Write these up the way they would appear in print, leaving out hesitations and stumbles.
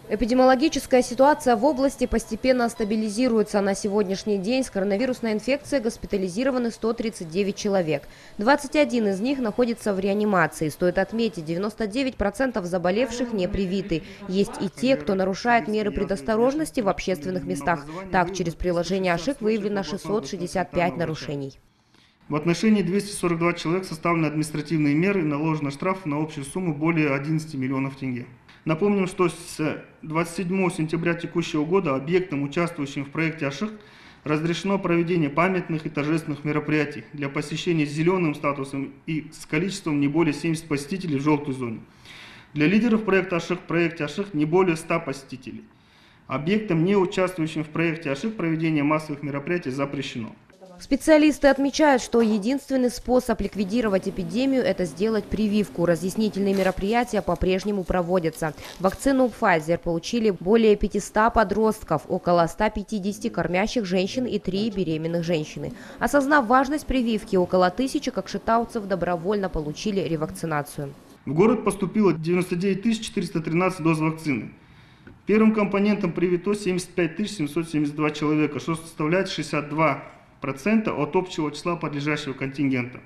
Эпидемиологическая ситуация в области постепенно стабилизируется. На сегодняшний день с коронавирусной инфекцией госпитализированы 139 человек. 21 из них находятся в реанимации. Стоит отметить, 99% заболевших не привиты. Есть и те, кто нарушает меры предосторожности в общественных местах. Так, через приложение АШИК выявлено 665 нарушений. В отношении 242 человек составлены административные меры и наложено штраф на общую сумму более 11 миллионов тенге. Напомним, что с 27 сентября текущего года объектам, участвующим в проекте АШИК, разрешено проведение памятных и торжественных мероприятий для посещения с зеленым статусом и с количеством не более 70 посетителей в желтой зоне. Для лидеров проекта АШИК в проекте АШИК не более 100 посетителей. Объектам, не участвующим в проекте АШИК, проведение массовых мероприятий запрещено. Специалисты отмечают, что единственный способ ликвидировать эпидемию – это сделать прививку. Разъяснительные мероприятия по-прежнему проводятся. Вакцину Pfizer получили более 500 подростков, около 150 кормящих женщин и 3 беременных женщины. Осознав важность прививки, около 1000 кокшетауцев добровольно получили ревакцинацию. В город поступило 99 413 доз вакцины. Первым компонентом привито 75 772 человека, что составляет 62% от общего числа подлежащего контингента.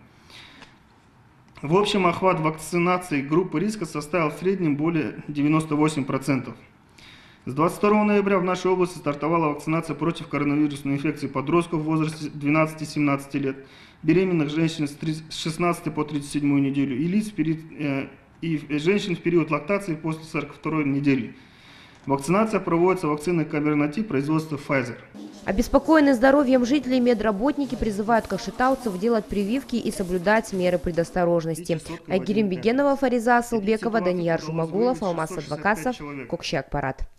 В общем, охват вакцинации группы риска составил в среднем более 98%. С 22 ноября в нашей области стартовала вакцинация против коронавирусной инфекции подростков в возрасте 12-17 лет, беременных женщин с 16 по 37 неделю и лиц и женщин в период лактации после 42 недели. Вакцинация проводится вакциной Comirnaty производства Pfizer. Обеспокоенные здоровьем жителей медработники призывают кокшетауцев делать прививки и соблюдать меры предосторожности. Айгерим Бегенова, Фариза Асылбекова, Данияр Жумагулов, Алмаз Адвакасов, Кокши Акпарат.